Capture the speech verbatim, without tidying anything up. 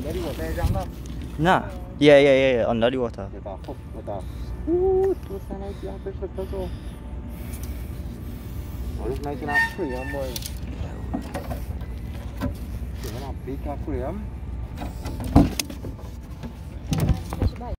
dirty water jang no. Nah. Yeah, yeah, yeah, yeah, on dirty water. Kita hop, kita. Uh, tu sana dia habis betul tu. Oleh naik kena aquarium boy. Kena big aquarium.